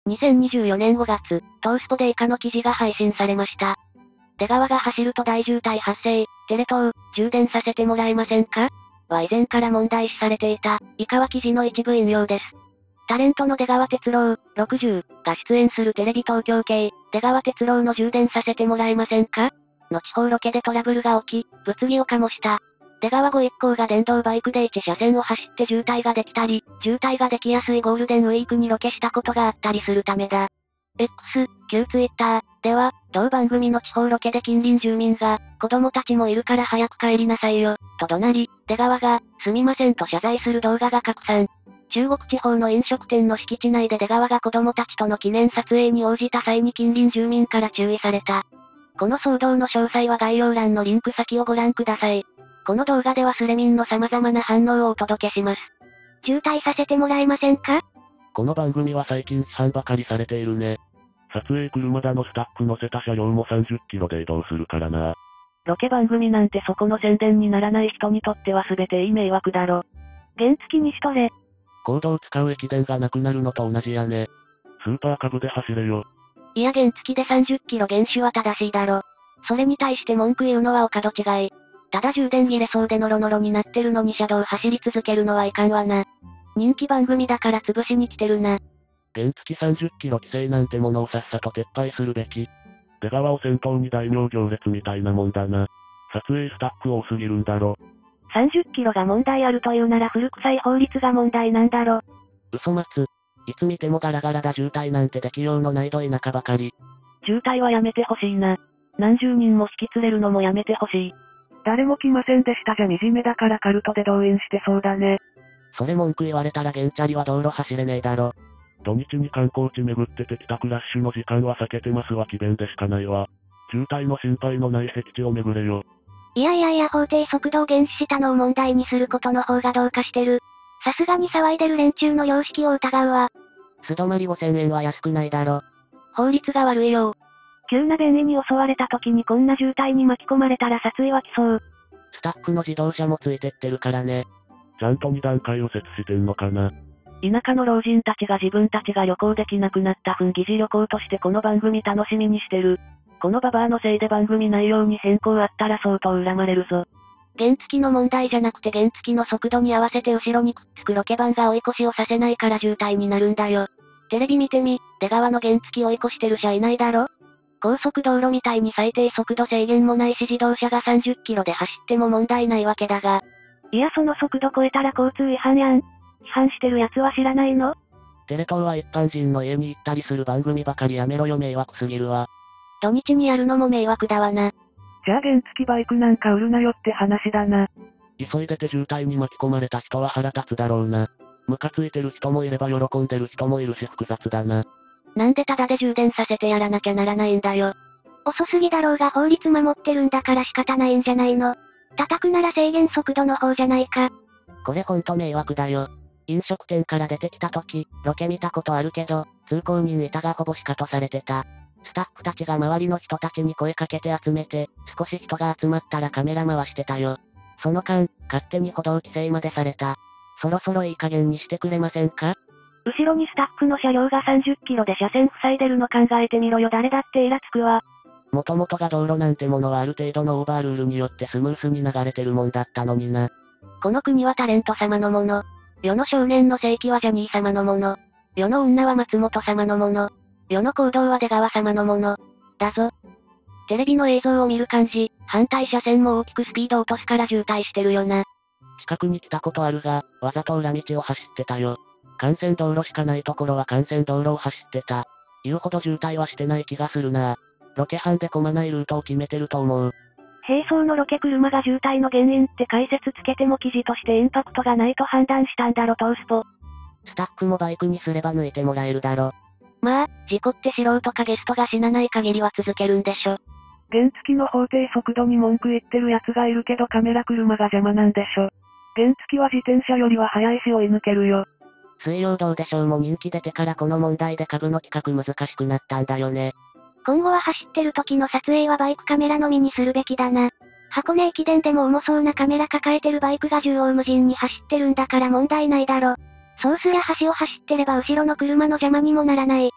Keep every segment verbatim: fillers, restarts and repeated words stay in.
にせんにじゅうよねんごがつ、トースポで以下の記事が配信されました。出川が走ると大渋滞発生、テレ東、充電させてもらえませんかは以前から問題視されていた、以下は記事の一部引用です。タレントの出川哲朗、ろくじゅう、が出演するテレビ東京系、出川哲朗の充電させてもらえませんかの地方ロケでトラブルが起き、物議を醸した。出川ご一行が電動バイクでいち車線を走って渋滞ができたり、渋滞ができやすいゴールデンウィークにロケしたことがあったりするためだ。X、旧 Twitter では、同番組の地方ロケで近隣住民が、子供たちもいるから早く帰りなさいよ、と怒鳴り、出川が、すみませんと謝罪する動画が拡散。中国地方の飲食店の敷地内で出川が子供たちとの記念撮影に応じた際に近隣住民から注意された。この騒動の詳細は概要欄のリンク先をご覧ください。この動画ではスレミンの様々な反応をお届けします。渋滞させてもらえませんか？ この番組は最近批判ばかりされているね。撮影車だのスタッフ乗せた車両もさんじゅっキロで移動するからな。 ロケ番組なんてそこの宣伝にならない人にとっては全ていい迷惑だろ。原付にしとれ。 コードを使う駅伝がなくなるのと同じやね。スーパーカブで走れよ。 いや原付でさんじゅっキロ減酒は正しいだろ。それに対して文句言うのはお門違い。ただ充電切れそうでノロノロになってるのに車道走り続けるのはいかんわな。人気番組だから潰しに来てるな。 原付さんじゅっキロ規制なんてものをさっさと撤廃するべき。出川を先頭に大名行列みたいなもんだな。撮影スタッフ多すぎるんだろ。 さんじゅっキロが問題あるというなら古臭い法律が問題なんだろ。 嘘待つ。いつ見てもガラガラだ渋滞なんてできようのないど田舎ばかり。 渋滞はやめてほしいな。何十人も引き連れるのもやめてほしい。誰も来ませんでしたじゃ惨めだからカルトで動員してそうだね。 それ文句言われたら原チャリは道路走れねえだろ。土日に観光地巡ってて帰宅ラッシュの時間は避けてますわ奇弁でしかないわ。渋滞の心配のない僻地を巡れよ。 いやいやいや法定速度を減止したのを問題にすることの方がどうかしてる。さすがに騒いでる連中の良識を疑うわ。 素泊まりごせんえんは安くないだろ。 法律が悪いよ。急な便意に襲われた時にこんな渋滞に巻き込まれたら殺意は来そう。 スタッフの自動車もついてってるからね。ちゃんとに段階右折してんのかな。 田舎の老人たちが自分たちが旅行できなくなった分疑似旅行としてこの番組楽しみにしてる。このババアのせいで番組内容に変更あったら相当恨まれるぞ。原付の問題じゃなくて原付の速度に合わせて後ろにくっつくロケバンが追い越しをさせないから渋滞になるんだよ。テレビ見てみ、出川の原付追い越してる車いないだろ？高速道路みたいに最低速度制限もないし自動車がさんじゅっキロで走っても問題ないわけだが。いやその速度超えたら交通違反やん。批判してる奴は知らないの？ テレ東は一般人の家に行ったりする番組ばかりやめろよ迷惑すぎるわ。 土日にやるのも迷惑だわな。じゃあ原付バイクなんか売るなよって話だな。 急いでて渋滞に巻き込まれた人は腹立つだろうな。ムカついてる人もいれば喜んでる人もいるし複雑だな。 なんでタダで充電させてやらなきゃならないんだよ。遅すぎだろうが法律守ってるんだから仕方ないんじゃないの。叩くなら制限速度の方じゃないか。 これほんと迷惑だよ。飲食店から出てきた時、ロケ見たことあるけど、通行人いたがほぼシカトされてた。スタッフたちが周りの人たちに声かけて集めて、少し人が集まったらカメラ回してたよ。その間、勝手に歩道規制までされた。そろそろいい加減にしてくれませんか？ 後ろにスタッフの車両がさんじゅっキロで車線塞いでるの考えてみろよ誰だってイラつくわ。 もともとが道路なんてものはある程度のオーバールールによってスムースに流れてるもんだったのにな。 この国はタレント様のもの。世の少年の世紀はジャニー様のもの。世の女は松本様のもの。世の行動は出川様のもの。だぞ。テレビの映像を見る感じ、反対車線も大きくスピード落とすから渋滞してるよな。 近くに来たことあるが、わざと裏道を走ってたよ。幹線道路しかないところは幹線道路を走ってた。言うほど渋滞はしてない気がするな。ロケハンで混まないルートを決めてると思う。 並走のロケ車が渋滞の原因って解説つけても記事としてインパクトがないと判断したんだろトースポ。 スタッフもバイクにすれば抜いてもらえるだろ。 まあ、事故って素人かゲストが死なない限りは続けるんでしょ。 原付の法定速度に文句言ってる奴がいるけどカメラ車が邪魔なんでしょ。原付は自転車よりは速いし追い抜けるよ。 水曜どうでしょうも人気出てからこの問題で株の企画難しくなったんだよね。 今後は走ってる時の撮影はバイクカメラのみにするべきだな。箱根駅伝でも重そうなカメラ抱えてるバイクが縦横無尽に走ってるんだから問題ないだろ。そうすりゃ橋を走ってれば後ろの車の邪魔にもならない。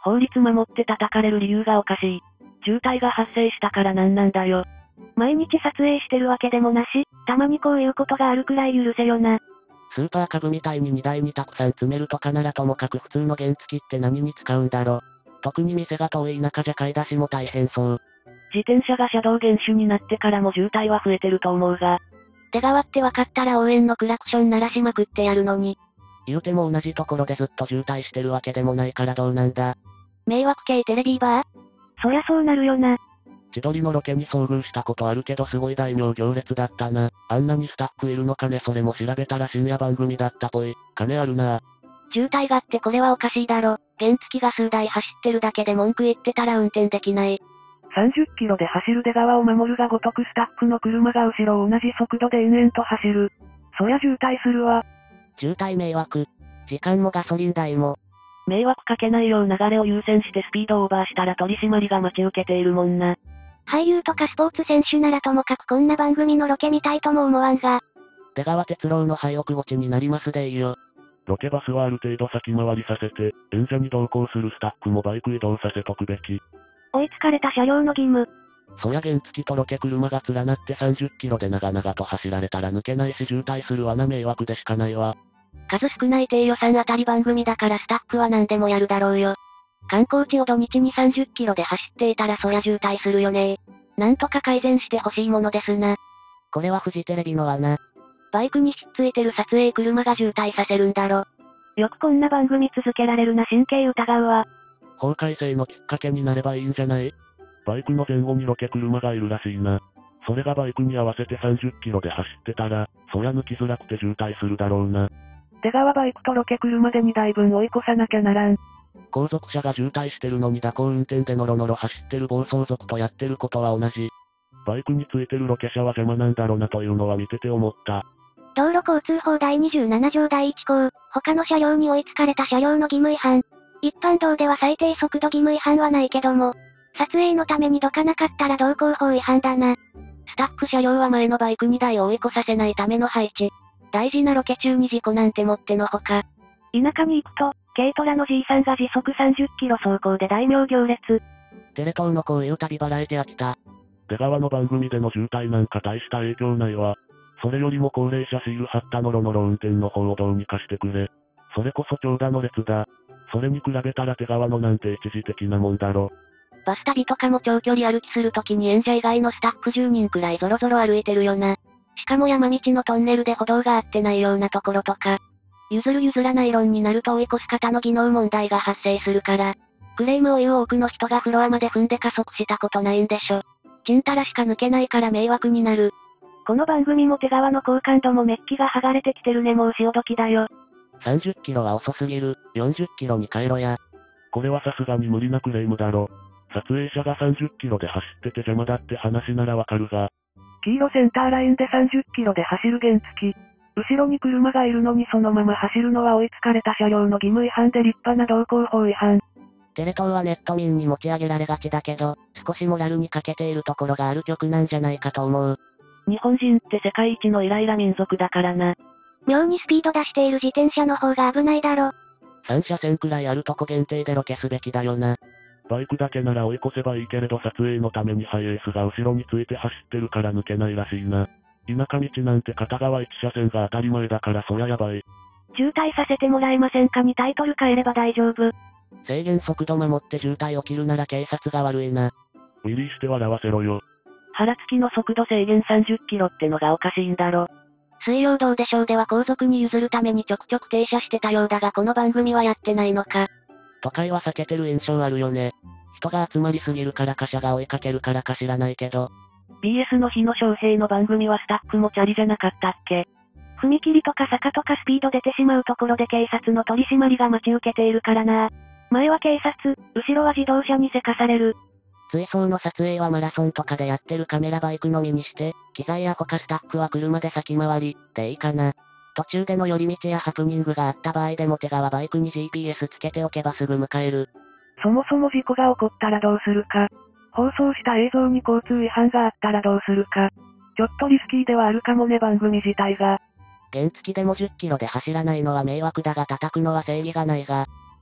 法律守って叩かれる理由がおかしい。渋滞が発生したからなんなんだよ。 毎日撮影してるわけでもなし、たまにこういうことがあるくらい許せよな。 スーパーカブみたいに荷台にたくさん詰めるとかならともかく普通の原付って何に使うんだろ。特に店が遠い田舎じゃ買い出しも大変そう。 自転車が車道厳守になってからも渋滞は増えてると思うが。 出川って分かったら応援のクラクション鳴らしまくってやるのに。 言うても同じところでずっと渋滞してるわけでもないからどうなんだ。 迷惑系テレビーバー？そりゃそうなるよな。 千鳥のロケに遭遇したことあるけどすごい大名行列だったな。あんなにスタッフいるのかね。それも調べたら深夜番組だったぽい。金あるな。 渋滞があってこれはおかしいだろ。原付が数台走ってるだけで文句言ってたら運転できない。 さんじゅっキロで走る出川を守るがごとくスタッフの車が後ろを同じ速度で延々と走る。そりゃ渋滞するわ。 渋滞迷惑。時間もガソリン代も。 迷惑かけないよう流れを優先してスピードオーバーしたら取り締まりが待ち受けているもんな。 俳優とかスポーツ選手ならともかくこんな番組のロケ見たいとも思わんが。 出川哲郎の廃屋墓地になりますでいいよ。 ロケバスはある程度先回りさせて、演者に同行するスタッフもバイク移動させとくべき。 追いつかれた車両の義務。 そりゃ原付とロケ車が連なってさんじゅっキロで長々と走られたら抜けないし渋滞するわな。迷惑でしかないわ。 数少ない低予算あたり番組だからスタッフは何でもやるだろうよ。観光地を土日にさんじゅっキロで走っていたらそりゃ渋滞するよね。なんとか改善してほしいものですな。 これはフジテレビの罠。 バイクにひっついてる撮影車が渋滞させるんだろ。よくこんな番組続けられるな。神経疑うわ。 法改正のきっかけになればいいんじゃない？ バイクの前後にロケ車がいるらしいな。それがバイクに合わせてさんじゅっキロで走ってたら、そりゃ抜きづらくて渋滞するだろうな。 出川バイクとロケ車でにだいぶん追い越さなきゃならん。 後続車が渋滞してるのに蛇行運転でノロノロ走ってる暴走族とやってることは同じ。 バイクについてるロケ車は邪魔なんだろうなというのは見てて思った。 道路交通法第にじゅうなな条第いち項、他の車両に追いつかれた車両の義務違反。一般道では最低速度義務違反はないけども、撮影のためにどかなかったら道交法違反だな。スタッフ車両は前のバイクにだいを追い越させないための配置。大事なロケ中に事故なんてもってのほか。田舎に行くと、軽トラのじいさんが時速さんじゅっキロ走行で大名行列。 テレ東のこういう旅バラエティ飽きた。 出川の番組での渋滞なんか大した影響ないわ。それよりも高齢者シール貼ったノロノロ運転の方をどうにかしてくれ。それこそ長蛇の列だ。それに比べたら手川のなんて一時的なもんだろ。 バス旅とかも長距離歩きするときに演者以外のスタッフじゅうにんくらいゾロゾロ歩いてるよな。しかも山道のトンネルで歩道があってないようなところとか。譲る譲らない論になると追い越す方の技能問題が発生するから。クレームを言う多くの人がフロアまで踏んで加速したことないんでしょ。ちんたらしか抜けないから迷惑になる。この番組も手川の好感度もメッキが剥がれてきてるね。もう潮時だよ。 さんじゅっキロは遅すぎる。よんじゅっキロに変えろや。 これはさすがに無理なクレームだろ。撮影者がさんじゅっキロで走ってて邪魔だって話ならわかるが。 黄色センターラインでさんじゅっキロで走る原付。後ろに車がいるのにそのまま走るのは追いつかれた車両の義務違反で立派な道交法違反。 テレ東はネット民に持ち上げられがちだけど、少しモラルに欠けているところがある曲なんじゃないかと思う。 日本人って世界一のイライラ民族だからな。 妙にスピード出している自転車の方が危ないだろ。 さん車線くらいあるとこ限定でロケすべきだよな。 バイクだけなら追い越せばいいけれど撮影のためにハイエースが後ろについて走ってるから抜けないらしいな。田舎道なんて片側いち車線が当たり前だからそりゃやばい。 渋滞させてもらえませんかにタイトル変えれば大丈夫。 制限速度守って渋滞起きるなら警察が悪いな。 ウィリーして笑わせろよ。 腹付きの速度制限さんじゅっキロってのがおかしいんだろ。 水曜どうでしょうでは後続に譲るためにちょくちょく停車してたようだがこの番組はやってないのか。 都会は避けてる印象あるよね。人が集まりすぎるからか車が追いかけるからか知らないけど。 ビーエス の日野翔平の番組はスタッフもチャリじゃなかったっけ？ 踏切とか坂とかスピード出てしまうところで警察の取り締まりが待ち受けているからな。前は警察、後ろは自動車にせかされる。 追走の撮影はマラソンとかでやってるカメラバイクのみにして、機材や他スタッフは車で先回り、でいいかな。途中での寄り道やハプニングがあった場合でも手側バイクに ジーピーエス つけておけばすぐ迎える。 そもそも事故が起こったらどうするか。放送した映像に交通違反があったらどうするか。ちょっとリスキーではあるかもね番組自体が。 原付でもじゅっキロで走らないのは迷惑だが叩くのは正義がないが。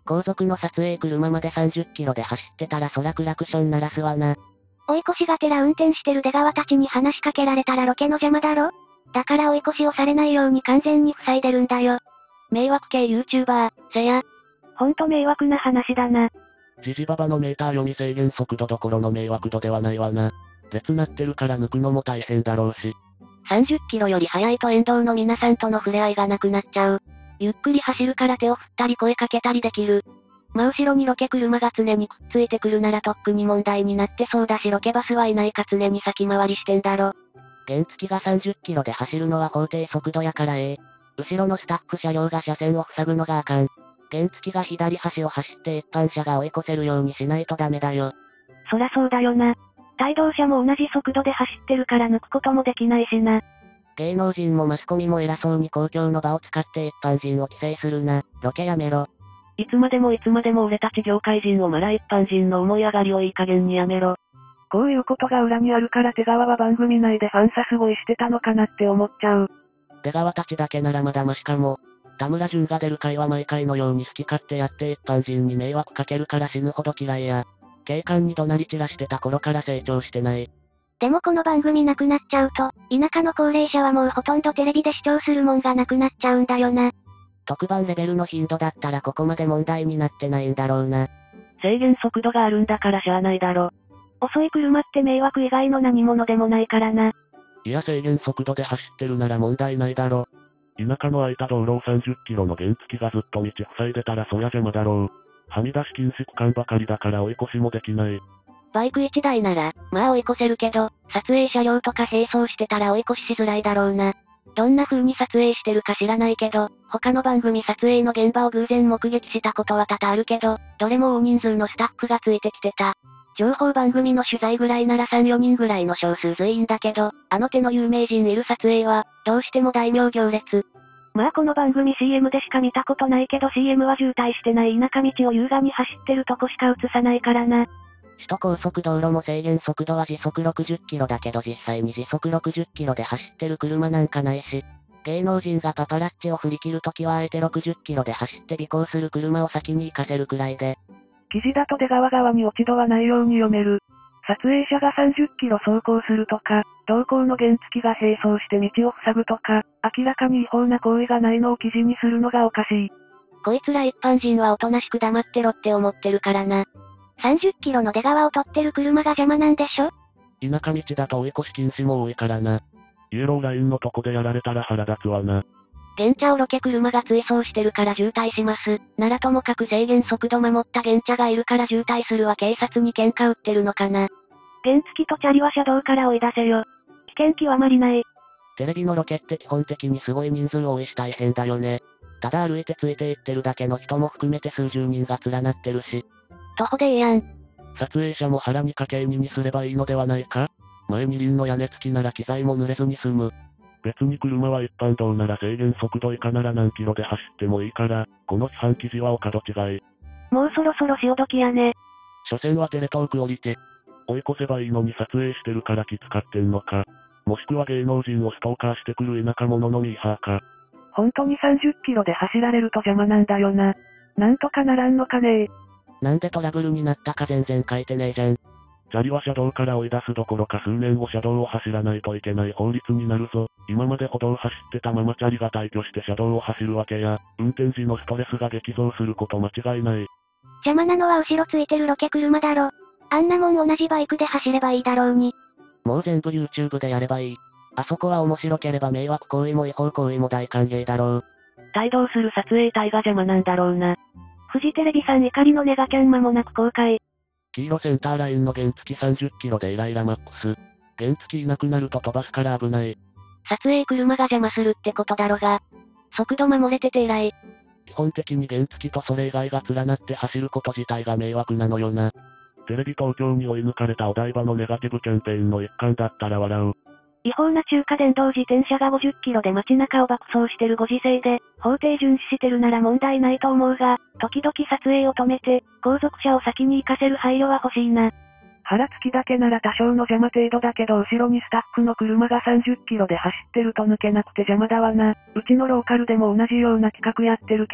後続の撮影車までさんじゅっキロで走ってたらそらクラクション鳴らすわな。 追い越しがてら運転してる出川たちに話しかけられたらロケの邪魔だろ？だから追い越しをされないように完全に塞いでるんだよ。迷惑系 YouTuber、せや。 ほんと迷惑な話だな。 ジジババのメーター読み制限速度どころの迷惑度ではないわな。列なってるから抜くのも大変だろうし。 さんじゅっキロより速いと沿道の皆さんとの触れ合いがなくなっちゃう。ゆっくり走るから手を振ったり声かけたりできる。真後ろにロケ車が常にくっついてくるならとっくに問題になってそうだしロケバスはいないか常に先回りしてんだろ。 原付がさんじゅっキロで走るのは法定速度やからええ。後ろのスタッフ車両が車線を塞ぐのがあかん。原付が左端を走って一般車が追い越せるようにしないとダメだよ。 そらそうだよな。帯同車も同じ速度で走ってるから抜くこともできないしな。 芸能人もマスコミも偉そうに公共の場を使って一般人を規制するな。ロケやめろ。 いつまでもいつまでも俺たち業界人をまら一般人の思い上がりをいい加減にやめろ。こういうことが裏にあるから手川は番組内でファンサすごいしてたのかなって思っちゃう。 出川たちだけならまだマシかも。田村淳が出る回は毎回のように好き勝手やって一般人に迷惑かけるから死ぬほど嫌いや。警官に怒鳴り散らしてた頃から成長してない。 でもこの番組なくなっちゃうと、田舎の高齢者はもうほとんどテレビで視聴するもんがなくなっちゃうんだよな。 特番レベルの頻度だったらここまで問題になってないんだろうな。 制限速度があるんだからしゃあないだろ。遅い車って迷惑以外の何者でもないからな。 いや制限速度で走ってるなら問題ないだろ。田舎の空いた道路をさんじゅっキロの原付がずっと道塞いでたらそりゃ邪魔だろう。はみ出し禁止区間ばかりだから追い越しもできない。 バイクいちだいなら、まあ追い越せるけど、撮影車両とか並走してたら追い越ししづらいだろうな。どんな風に撮影してるか知らないけど、他の番組撮影の現場を偶然目撃したことは多々あるけど、どれも大人数のスタッフがついてきてた。情報番組の取材ぐらいならさん、よにんぐらいの少数随員だけど、あの手の有名人いる撮影は、どうしても大名行列。 まあこの番組 シーエム でしか見たことないけど シーエム は渋滞してない田舎道を優雅に走ってるとこしか映さないからな。 首都高速道路も制限速度は時速ろくじゅっキロだけど実際に時速ろくじゅっキロで走ってる車なんかないし、芸能人がパパラッチを振り切るときはあえてろくじゅっキロで走って尾行する車を先に行かせるくらいで。 記事だと出川側に落ち度はないように読める。撮影者がさんじゅっキロ走行するとか、同行の原付が並走して道を塞ぐとか、明らかに違法な行為がないのを記事にするのがおかしい。 こいつら一般人はおとなしく黙ってろって思ってるからな。さんじゅっキロの出川を取ってる車が邪魔なんでしょ？ 田舎道だと追い越し禁止も多いからな。イエローラインのとこでやられたら腹立つわな。 原茶をロケ車が追走してるから渋滞します。ならともかく制限速度守った原茶がいるから渋滞するは警察に喧嘩売ってるのかな。 原付とチャリは車道から追い出せよ。危険極まりない。 テレビのロケって基本的にすごい人数多いし大変だよね。ただ歩いてついていってるだけの人も含めて数十人が連なってるし。 徒歩でいいやん。 撮影者も腹にかけににすればいいのではないか？前二輪の屋根付きなら機材も濡れずに済む。別に車は一般道なら制限速度以下なら何キロで走ってもいいから、この批判記事はお門違い。 もうそろそろ潮時やね。 所詮はテレトーク降りて、追い越せばいいのに撮影してるから気使ってんのか。もしくは芸能人をストーカーしてくる田舎者のミーハーか。 本当にさんじゅっキロで走られると邪魔なんだよな。なんとかならんのかねえ。 なんでトラブルになったか全然書いてねえじゃん。 チャリは車道から追い出すどころか数年後車道を走らないといけない法律になるぞ。今まで歩道を走ってたままチャリが退去して車道を走るわけや、運転時のストレスが激増すること間違いない。 邪魔なのは後ろついてるロケ車だろ。あんなもん同じバイクで走ればいいだろうに。 もう全部 YouTube でやればいい。あそこは面白ければ迷惑行為も違法行為も大歓迎だろう。 帯同する撮影隊が邪魔なんだろうな。フジテレビさん怒りのネガキャン間もなく公開。 黄色センターラインの原付さんじゅっキロでイライラマックス。原付いなくなると飛ばすから危ない。 撮影車が邪魔するってことだろが。速度守れてて偉い。 基本的に原付とそれ以外が連なって走ること自体が迷惑なのよな。テレビ東京に追い抜かれたお台場のネガティブキャンペーンの一環だったら笑う。 違法な中華電動自転車がごじゅっキロで街中を爆走してるご時世で、法定遵守してるなら問題ないと思うが、時々撮影を止めて、後続車を先に行かせる配慮は欲しいな。腹つきだけなら多少の邪魔程度だけど後ろにスタッフの車がさんじゅっキロで走ってると抜けなくて邪魔だわな。うちのローカルでも同じような企画やってるけど、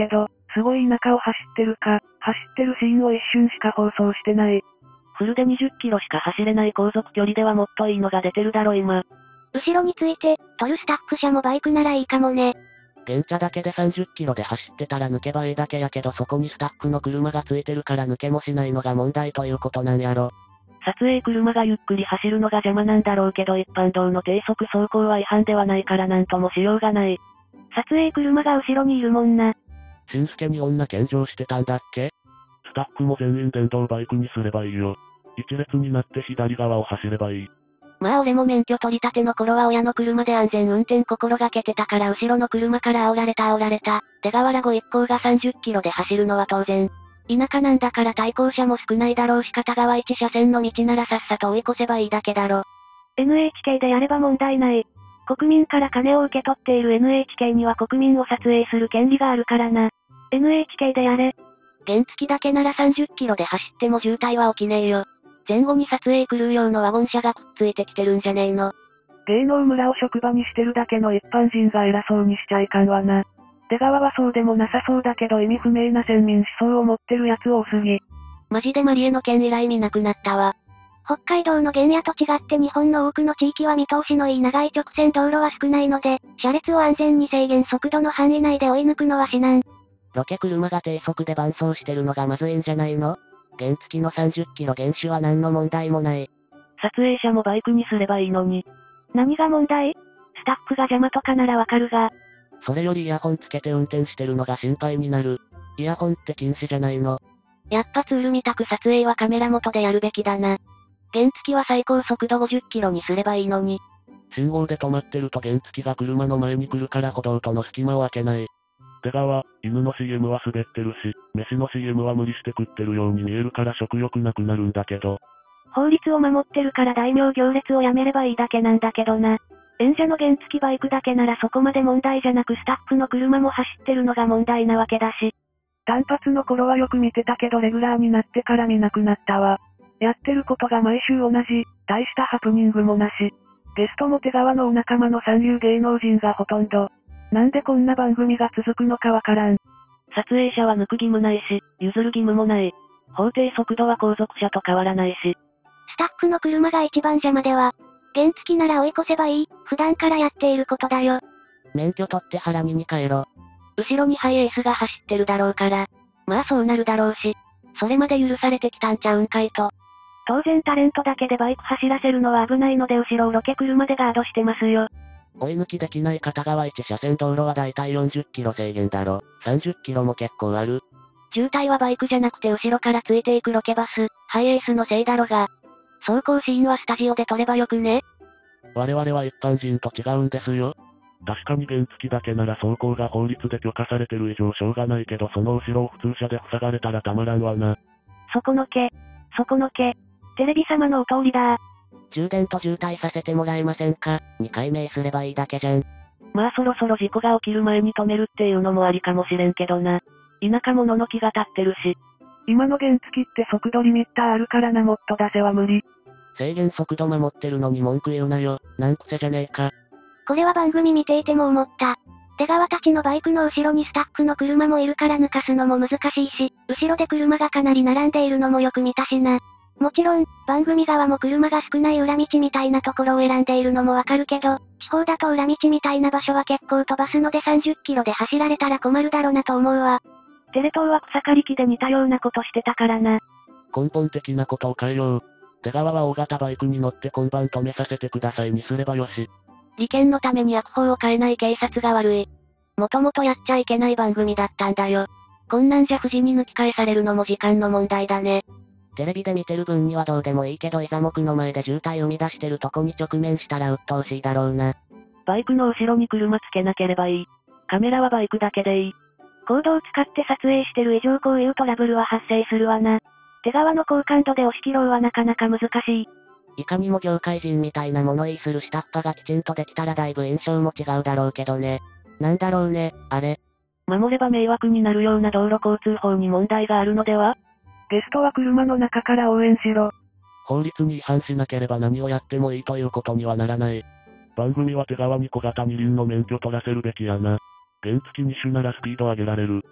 すごい田舎を走ってるか、走ってるシーンを一瞬しか放送してない。 フルでにじゅっキロしか走れない航続距離ではもっといいのが出てるだろ今。 後ろについて、撮るスタッフ車もバイクならいいかもね。 現茶だけでさんじゅっキロで走ってたら抜けばいいだけやけどそこにスタッフの車がついてるから抜けもしないのが問題ということなんやろ。 撮影車がゆっくり走るのが邪魔なんだろうけど一般道の低速走行は違反ではないからなんともしようがない。 撮影車が後ろにいるもんな。 しんすけに女献上してたんだっけ？ スタッフも全員電動バイクにすればいいよ。一列になって左側を走ればいい。 まあ俺も免許取り立ての頃は親の車で安全運転心がけてたから後ろの車から煽られた煽られた。出川原湖一行がさんじゅっキロで走るのは当然。田舎なんだから対向車も少ないだろうし片側一車線の道ならさっさと追い越せばいいだけだろ。 エヌエイチケー でやれば問題ない。国民から金を受け取っている エヌエイチケー には国民を撮影する権利があるからな。エヌエイチケー でやれ。 原付だけならさんじゅっキロで走っても渋滞は起きねえよ。前後に撮影クルー用のワゴン車がくっついてきてるんじゃねえの。 芸能村を職場にしてるだけの一般人が偉そうにしちゃいかんわな。出川はそうでもなさそうだけど意味不明な先民思想を持ってるやつ多すぎ。 マジでマリエの件以来見なくなったわ。 北海道の原野と違って日本の多くの地域は見通しのいい長い直線道路は少ないので、車列を安全に制限速度の範囲内で追い抜くのは至難。 ロケ車が低速で伴走してるのがまずいんじゃないの？原付のさんじゅっキロ減酒は何の問題もない。 撮影者もバイクにすればいいのに。 何が問題？スタッフが邪魔とかならわかるが。 それよりイヤホンつけて運転してるのが心配になる。イヤホンって禁止じゃないの？ やっぱツールみたく撮影はカメラ元でやるべきだな。原付は最高速度ごじゅっキロにすればいいのに。 信号で止まってると原付が車の前に来るから歩道との隙間を空けない。出川、犬の シーエム は滑ってるし、飯の シーエム は無理して食ってるように見えるから食欲なくなるんだけど。 法律を守ってるから大名行列をやめればいいだけなんだけどな。演者の原付バイクだけならそこまで問題じゃなくスタッフの車も走ってるのが問題なわけだし。 単発の頃はよく見てたけどレギュラーになってから見なくなったわ。やってることが毎週同じ、大したハプニングもなし。ゲストも手川のお仲間の三流芸能人がほとんど。なんでこんな番組が続くのかわからん。 撮影者は抜く義務ないし、譲る義務もない。法定速度は後続車と変わらないし。 スタッフの車が一番邪魔では。原付なら追い越せばいい、普段からやっていることだよ。 免許取って腹見に帰ろ。 後ろにハイエースが走ってるだろうから。まあそうなるだろうし。それまで許されてきたんちゃうんかいと。 当然タレントだけでバイク走らせるのは危ないので後ろをロケ車でガードしてますよ。 追い抜きできない片側一車線道路はだいたいよんじゅっキロ制限だろ。さんじゅっキロも結構ある。 渋滞はバイクじゃなくて後ろからついていくロケバス、ハイエースのせいだろが。走行シーンはスタジオで撮ればよくね？ 我々は一般人と違うんですよ。確かに原付だけなら走行が法律で許可されてる以上しょうがないけどその後ろを普通車で塞がれたらたまらんわな。 そこのけ、そこのけ、テレビ様のお通りだ。 充電と渋滞させてもらえませんか？にかいめすればいいだけじゃん。 まあそろそろ事故が起きる前に止めるっていうのもありかもしれんけどな。田舎者の気が立ってるし。 今の原付って速度リミッターあるからな、もっと出せは無理。 制限速度守ってるのに文句言うなよ。なんくせじゃねえか。 これは番組見ていても思った。出川たちのバイクの後ろにスタッフの車もいるから抜かすのも難しいし、後ろで車がかなり並んでいるのもよく見たしな。もちろん、番組側も車が少ない裏道みたいなところを選んでいるのもわかるけど、地方だと裏道みたいな場所は結構飛ばすのでさんじゅっキロで走られたら困るだろなと思うわ。テレ東は草刈り機で似たようなことしてたからな。 根本的なことを変えよう。出川は大型バイクに乗って今晩止めさせてくださいにすればよし。 利権のために悪法を変えない警察が悪い。もともとやっちゃいけない番組だったんだよ。こんなんじゃ無事に抜き返されるのも時間の問題だね。 テレビで見てる分にはどうでもいいけどイザモクの前で渋滞生み出してるとこに直面したら鬱陶しいだろうな。 バイクの後ろに車つけなければいい。カメラはバイクだけでいい。 コードを使って撮影してる以上こういうトラブルは発生するわな。手側の高感度で押し切ろうはなかなか難しい。 いかにも業界人みたいな物言いする下っ端がきちんとできたらだいぶ印象も違うだろうけどね。なんだろうね、あれ。 守れば迷惑になるような道路交通法に問題があるのでは？ ゲストは車の中から応援しろ。 法律に違反しなければ何をやってもいいということにはならない。番組は手側に小型二輪の免許取らせるべきやな。原付に種ならスピード上げられる。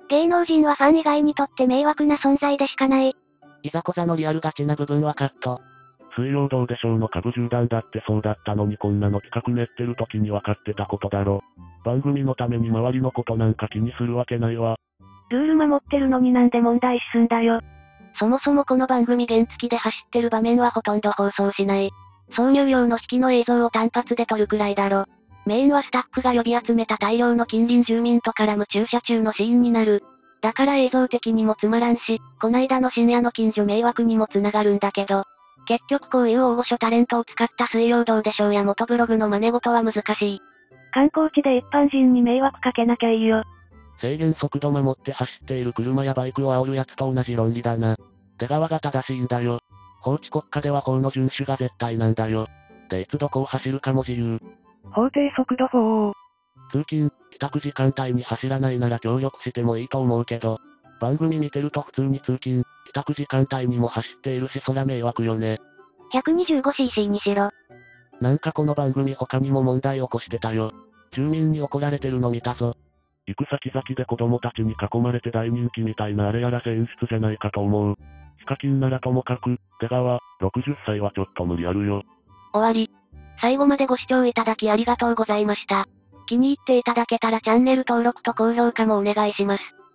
芸能人はファン以外にとって迷惑な存在でしかない。 いざこざのリアルガチな部分はカット。 水曜どうでしょうの株縦断だってそうだったのにこんなの企画練ってる時に分かってたことだろ。番組のために周りのことなんか気にするわけないわ。 ルール守ってるのになんで問題視すんだよ。 そもそもこの番組原付きで走ってる場面はほとんど放送しない。挿入用の引きの映像を単発で撮るくらいだろ。メインはスタッフが呼び集めた大量の近隣住民と絡む駐車中のシーンになる。だから映像的にもつまらんし、こないだの深夜の近所迷惑にもつながるんだけど、結局こういう大御所タレントを使った水曜どうでしょうや元ブログの真似事は難しい。 観光地で一般人に迷惑かけなきゃいいよ。 制限速度守って走っている車やバイクを煽るやつと同じ論理だな。出川が正しいんだよ。法治国家では法の遵守が絶対なんだよ。でいつどこを走るかも自由。 法定速度法。 通勤、帰宅時間帯に走らないなら協力してもいいと思うけど、番組見てると普通に通勤、帰宅時間帯にも走っているしそら迷惑よね。 ひゃくにじゅうごシーシー にしろ。 なんかこの番組他にも問題起こしてたよ。住民に怒られてるの見たぞ。行く先々で子供たちに囲まれて大人気みたいなあれやらせ演出じゃないかと思う。ヒカキンならともかく、出川、ろくじゅっさいはちょっと無理あるよ。 終わり。最後までご視聴いただきありがとうございました。気に入っていただけたらチャンネル登録と高評価もお願いします。